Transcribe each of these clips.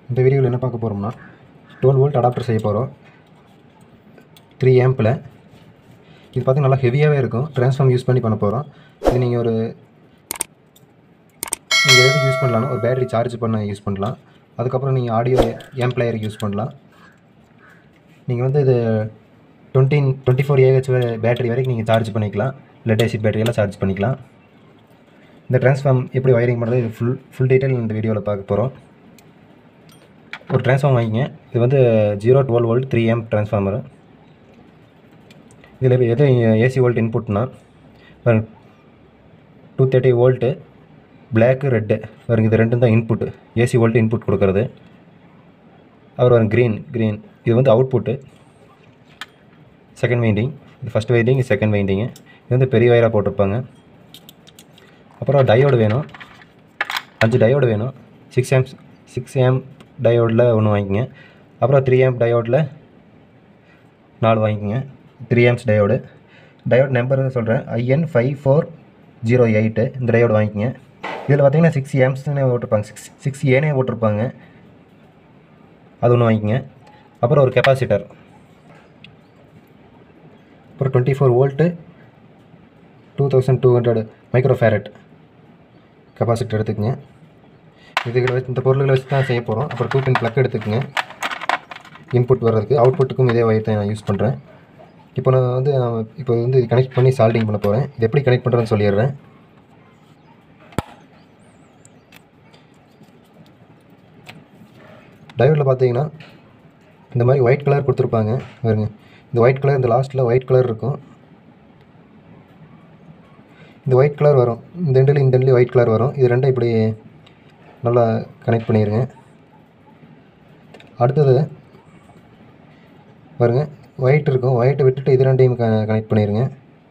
இந்த வீடியோவில் என்ன பார்க்க போகிறோம்னா 12 வோல்ட் அடாப்டர் செய்ய போகிறோம் 3 ஆம்பில். இது பார்த்திங்கன்னா நல்லா ஹெவியாகவே இருக்கும். ட்ரான்ஸ்ஃபார்ம் யூஸ் பண்ணி பண்ண போகிறோம். இது நீங்கள் எதுக்கு யூஸ் பண்ணலாம்னா ஒரு பேட்டரி சார்ஜ் பண்ண யூஸ் பண்ணலாம். அதுக்கப்புறம் நீங்கள் ஆடியோ ஆம்பிளையருக்கு யூஸ் பண்ணலாம். நீங்கள் வந்து இது 24 AH பேட்டரி வரைக்கும் நீங்கள் சார்ஜ் பண்ணிக்கலாம். லெட் ஆசிட் பேட்டரியெல்லாம் சார்ஜ் பண்ணிக்கலாம். இந்த ட்ரான்ஸ்ஃபார்ம் எப்படி வயரிங் பண்ணுறது இது ஃபுல் டீட்டெயில் இந்த வீடியோவில் பார்க்க போகிறோம். ஒரு ட்ரான்ஸ்ஃபார்ம் வாங்கிங்க. இது வந்து 0-12 வோல்ட் 3 ஆம்ப் ட்ரான்ஸ்ஃபார்மரு. இதில் எது ஏசி வோல்ட் இன்புட்னா 230 வோல்ட்டு பிளாக்கு ரெட்டு வருங்க. இது ரெண்டும் தான் இன்புட்டு. ஏசி வோல்ட் இன்புட் கொடுக்குறது. அப்புறம் க்ரீன் இது வந்து அவுட்புட்டு. செகண்ட் வைண்டிங், இது ஃபஸ்ட் வைண்டிங், செகண்ட் வைண்டிங்கு. இது வந்து பெரிய வயராக போட்டிருப்பாங்க. அப்புறம் டயோடு வேணும், 5 டயோடு வேணும். 6 ஆம்ப் டயோடில் ஒன்று வாங்கிக்கோங்க. அப்புறம் 3 ஆம்ப் டயோடில் 4 வாங்கிக்கோங்க. 3 ஆம்ப்ஸ் டயோடு நம்பர் சொல்கிறேன், IN5408. இந்த டயோடு வாங்கிக்கோங்க. இதில் பார்த்தீங்கன்னா 6 ஆம்ப்ஸ்னே போட்டிருப்பாங்க, 6Aனே போட்டிருப்பாங்க. அது ஒன்று வாங்கிக்கோங்க. அப்புறம் ஒரு கெப்பாசிட்டர், அப்புறம் 24 வோல்ட்டு 2200 மைக்ரோஃபேரட் கெப்பாசிட்டர் எடுத்துக்கங்க. இதுகளை வச்சு இந்த பொருள்களை வச்சு தான் செய்ய போகிறோம். அப்புறம் 2 பின் ப்ளக் எடுத்துக்கங்க. இன்புட் வர்றதுக்கு அவுட்புட்டுக்கும் இதே வயர் தான் நான் யூஸ் பண்ணுறேன். இப்போ இது கனெக்ட் பண்ணி சால்டிங் பண்ண போகிறேன். இது எப்படி கனெக்ட் பண்ணுறேன்னு சொல்லிடுறேன். டயோடில் பார்த்தீங்கன்னா இந்த மாதிரி ஒயிட் கலர் கொடுத்துருப்பாங்க பாருங்க. இந்த ஒயிட் கலர், இந்த லாஸ்ட்டில் ஒயிட் கலர் இருக்கும். இந்த ஒயிட் கலர் வரும். இந்த எண்ட்லேயும் ஒயிட் கலர் வரும். இது ரெண்டும் இப்படி நல்லா கனெக்ட் பண்ணிடுங்க. அடுத்தது பாருங்க, ஒயிட் இருக்கும். ஒயிட்டை விட்டுட்டு இது ரெண்டையும் கனெக்ட் பண்ணிடுங்க.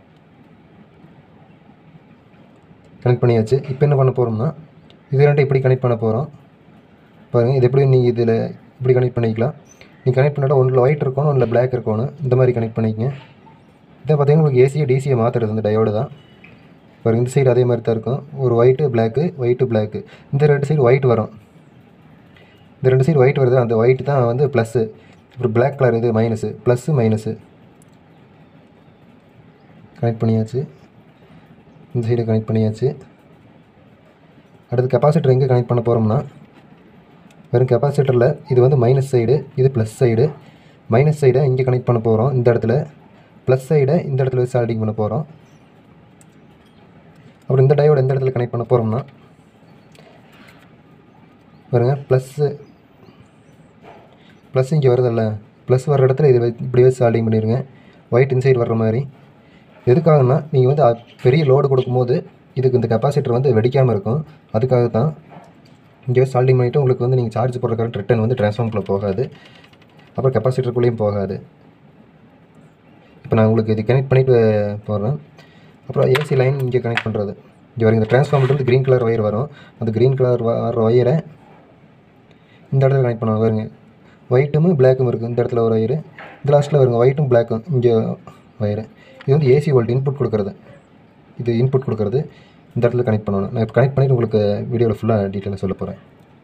கனெக்ட் பண்ணியாச்சு. இப்போ என்ன பண்ண போகிறோம்னா இது ரெண்டும் இப்படி கனெக்ட் பண்ண போகிறோம். பாருங்கள், இது எப்படி நீங்கள் இதில் இப்படி கனெக்ட் பண்ணிக்கலாம். நீங்கள் கனெக்ட் பண்ணிட்டா ஒன்றில் ஒயிட் இருக்கணும், ஒன்றில் பிளாக் இருக்கணும். இந்த மாதிரி கனெக்ட் பண்ணிக்கங்க. இதை பார்த்தீங்கன்னா உங்களுக்கு ஏசியை டிசியை மாற்றுறது இந்த டயோடு தான். பாருங்கள், இந்த சைடு அதே மாதிரி தான் இருக்கும். ஒரு ஒயிட்டு பிளாக்கு. இந்த ரெண்டு சைடு ஒயிட் வரும். இந்த ரெண்டு சைடு ஒயிட் வருது. அந்த ஒயிட் தான் வந்து ப்ளஸ்ஸு. அப்புறம் பிளாக் கலர் இது மைனஸு. ப்ளஸ்ஸு மைனஸு கனெக்ட் பண்ணியாச்சு. இந்த சைடு கனெக்ட் பண்ணியாச்சு. அடுத்து கெப்பாசிட்டர் எங்கே கனெக்ட் பண்ண போகிறோம்னா வெறும் கெப்பாசிட்டரில் இது வந்து மைனஸ் சைடு, இது ப்ளஸ் சைடு. மைனஸ் சைடை இங்கே கனெக்ட் பண்ண போகிறோம் இந்த இடத்துல. ப்ளஸ் சைடை இந்த இடத்துல வச்சு சால்டிங் பண்ண போகிறோம். அப்புறம் இந்த டயோடு எந்த இடத்துல கனெக்ட் பண்ண போகிறோம்னா பாருங்க, ப்ளஸ் இங்கே வருதில்ல, ப்ளஸ் வர்ற இடத்துல இது இப்படி வச்சு சால்டிங் பண்ணிடுங்க. ஒயிட் இன்சைடு வர்ற மாதிரி. எதுக்காகனா நீங்கள் வந்து பெரிய லோடு கொடுக்கும்போது இதுக்கு இந்த கெப்பாசிட்டர் வந்து வெடிக்காமல் இருக்கும். அதுக்காக தான் இங்கே வச்சு சால்டிங் பண்ணிவிட்டு உங்களுக்கு வந்து நீங்கள் சார்ஜ் போடுற கரண்ட் ரிட்டர்ன் வந்து ட்ரான்ஸ்ஃபார்மருக்குள்ளே போகாது. அப்புறம் கெப்பாசிட்டருக்குள்ளேயும் போகாது. இப்போ நான் உங்களுக்கு இது கனெக்ட் பண்ணிவிட்டு போடுறேன். அப்புறம் ஏசி லைன் இங்கே கனெக்ட் பண்ணுறது. இங்கே வரும், இந்த ட்ரான்ஸ்ஃபார்மர்லேருந்து க்ரீன் கலர் ஒயர் வரும். அந்த க்ரீன் கலர் வர ஒயரை இந்த இடத்துல கனெக்ட் பண்ணுவாங்க. வருங்க, ஒயிட்டும் பிளாக்கும் இருக்குது. இந்த இடத்துல ஒரு ஒயரு, இந்த லாஸ்ட்டில் வருங்க ஒயிட்டும் பிளாக்கும் இங்கே ஒயரு. இது வந்து ஏசி வோல்ட் இன்புட் கொடுக்குறது. இது இன்புட் கொடுக்குறது இந்த இடத்துல கனெக்ட் பண்ணணும். நான் இப்போ கனெக்ட் பண்ணிவிட்டு உங்களுக்கு வீடியோவில் ஃபுல்லாக டீட்டெயிலாக சொல்ல போகிறேன்.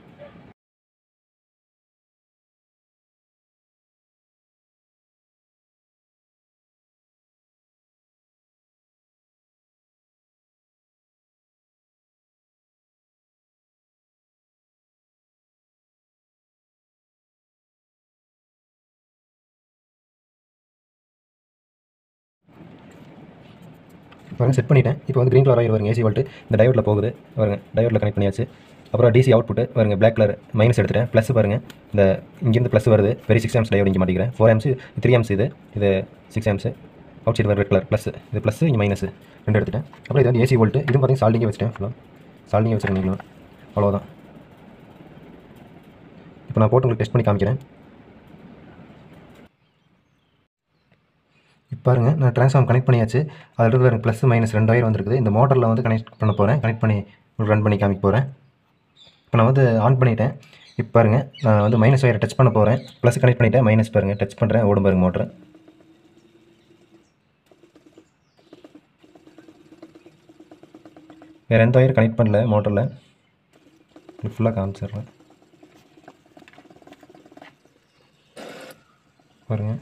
பாருங்க, செட் பண்ணிட்டேன். இப்போ வந்து க்ரீன் கலர் ஆகி வருங்க ஏசி வோல்ட் இந்த டயோடில் போகுது. வருங்க, டயோடில் கனெக்ட் பண்ணியாச்சு. அப்புறம் டிசி அவுட்புட்டு வருங்க, பிளாக் கலர் மைனஸ் எடுத்துட்டேன். ப்ளஸ் பாருங்கள், இந்த இங்கேருந்து ப்ளஸ் வருது. பெரிய 6 ஆம்ப்ஸ் டயோடு இங்கே மாட்டிக்கிறேன். 4 ஆம்ப்ஸ், 3 ஆம்ப்ஸ், இது 6 amps. Out side red colour plus, இது ப்ளஸ் இங்கே மைனஸ் ரெண்டு எடுத்துட்டேன். அப்புறம் இது வந்து ஏசி வோல்ட். இதுவும் பார்த்தீங்கன்னா சால்டிங்கே வச்சுட்டேன். ஃபுல்லாக சால்டிங்கே வச்சுருக்கீங்களா, அவ்வளோதான். இப்போ நான் போட்டு உங்களுக்கு டெஸ்ட் பண்ணி காமிக்கிறேன். இப்போ பாருங்கள், நான் ட்ரான்ஸ்ஃபார்ம் கனெக்ட் பண்ணியாச்சு. அதில் வேறு ப்ளஸ் மைனஸ் 2 ஒயர் வந்துருக்குது. இந்த மோட்டரில் வந்து கனெக்ட் பண்ண போகிறேன். கனெக்ட் பண்ணி ரன் பண்ணி காமிக்க போகிறேன். இப்போ நான் வந்து ஆன் பண்ணிட்டேன். இப்போ பாருங்கள், நான் வந்து மைனஸ் ஒயரை டச் பண்ண போகிறேன். ப்ளஸ் கனெக்ட் பண்ணிவிட்டேன். மைனஸ் பாருங்கள் டச் பண்ணுறேன், ஓடும் பாருங்கள் மோட்ரு. வேறு எந்த ஒயர் கனெக்ட் பண்ணல மோட்டரில். ஃபுல்லாக காமிச்சிடுறேன். பாருங்கள்.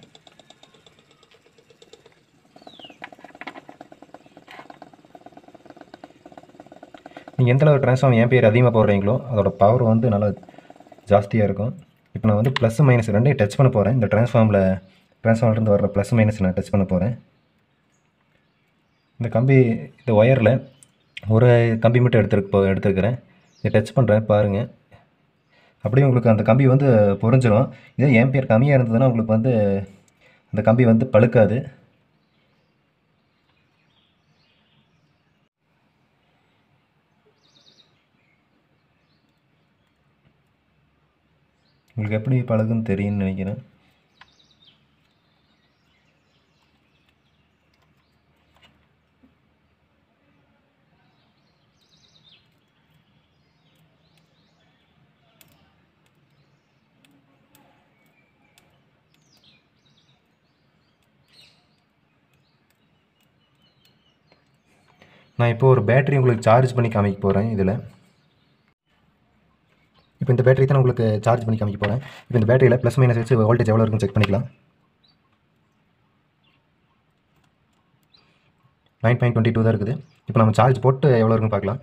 நீங்கள் எந்தளவு ட்ரான்ஸ்ஃபார்ம் ஆம்பியர் அதிகமாக போடுறீங்களோ அதோட பவர் வந்து நல்லா ஜாஸ்தியாக இருக்கும். இப்போ நான் வந்து ப்ளஸ் மைனஸ் ரெண்டையும் டச் பண்ண போகிறேன். இந்த ட்ரான்ஸ்ஃபார்மர்லேருந்து வர்ற ப்ளஸ் மைனஸ் நான் டச் பண்ண போகிறேன். இந்த கம்பி, இந்த ஒயரில் ஒரு கம்பி மட்டும் எடுத்துருக்கிறேன். இதை டச் பண்ணுறேன் பாருங்கள். அப்படியே உங்களுக்கு அந்த கம்பி வந்து பொரிஞ்சிடும். இதே ஆம்பியர் கம்மியாக இருந்ததுன்னா உங்களுக்கு வந்து அந்த கம்பி வந்து பழுக்காது. உங்களுக்கு எப்படி பழகுன்னு தெரியும்னு நினைக்கிறேன். நான் இப்போ ஒரு பேட்டரி உங்களுக்கு சார்ஜ் பண்ணி காமிக்க போகிறேன். இதில் இப்போ இந்த பேட்டரி தான் உங்களுக்கு சார்ஜ் பண்ணி காமிக்க போகிறேன். இப்போ இந்த பேட்டரியில் ப்ளஸ் மைனஸ் வச்சு வோல்டேஜ் எவ்வளோ இருக்குன்னு செக் பண்ணிக்கலாம். 9.22 தான் இருக்குது. இப்போ நம்ம சார்ஜ் போட்டு எவ்வளோ இருக்குன்னு பார்க்கலாம்.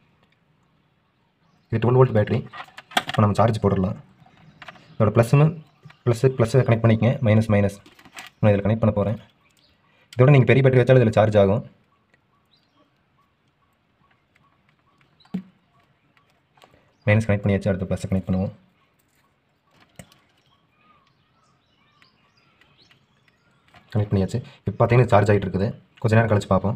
இது 12 வோல்ட் பேட்டரி. இப்போ நம்ம சார்ஜ் போட்டுடலாம். இதோட ப்ளஸ்ஸை கனெக்ட் பண்ணிக்கங்க, மைனஸ் நான் இதில் கனெக்ட் பண்ண போகிறேன். இதோட நீங்கள் பெரிய பேட்டரி வச்சாலும் இதில் சார்ஜ் ஆகும். மைனஸ் கனெக்ட் பண்ணியாச்சு. அடுத்து ப்ளஸ் கனெக்ட் பண்ணுவோம். கனெக்ட் பண்ணியாச்சு. இப்போ பார்த்தீங்கன்னா சார்ஜ் ஆகிட்டு இருக்குது. கொஞ்சம் நேரம் கழிச்சு பார்ப்போம்.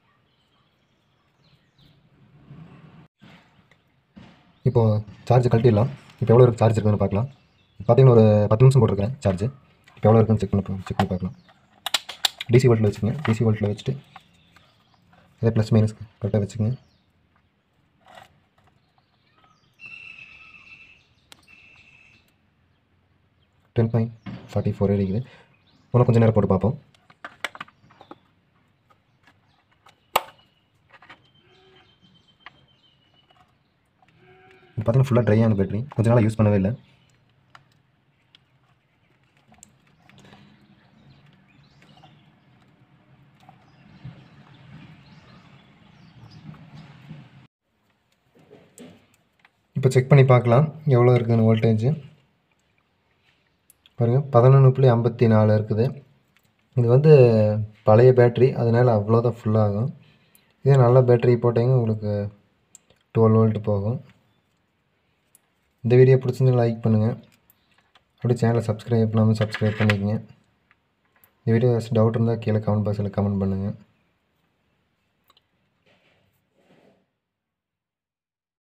இப்போது சார்ஜ் கழட்டிடலாம். இப்போ எவ்வளோ சார்ஜ் இருக்குதுன்னு பார்க்கலாம். பார்த்தீங்கன்னா ஒரு 10 நிமிஷம் போட்டிருக்கேன் சார்ஜ். இப்போ எவ்வளோ இருக்குன்னு செக் பண்ணி பார்க்கலாம். டிசி வோல்ட்டில் வச்சுக்கோங்க. டிசி வோல்ட்டில் வச்சுட்டு அதே ப்ளஸ் மைனஸ் கரெக்டாக வச்சுக்கோங்க. 10.44 இருக்குது. இன்னும் கொஞ்சம் நேரம் போட்டு பார்ப்போம். பார்த்தீங்கன்னா ஃபுல்லாக ட்ரையான பேட்டரி. கொஞ்ச நாளாக யூஸ் பண்ணவே இல்லை. இப்போ செக் பண்ணி பார்க்கலாம் எவ்வளோ இருக்குதுன்னு வோல்டேஜ். பாருங்கள் 11.54 இருக்குது. இது வந்து பழைய பேட்ரி, அதனால் அவ்வளோதான் ஃபுல்லாகும். இதே நல்ல பேட்டரி போட்டிங்கன்னா உங்களுக்கு 12 வோல்ட் போகும். இந்த வீடியோ பிடிச்சிருந்தா லைக் பண்ணுங்கள். அப்படியே சேனலை சப்ஸ்கிரைப் பண்ணாமல் சப்ஸ்கிரைப் பண்ணிக்கங்க. இந்த வீடியோ டவுட் இருந்தால் கீழே கமெண்ட் பாக்ஸில் கமெண்ட் பண்ணுங்கள்.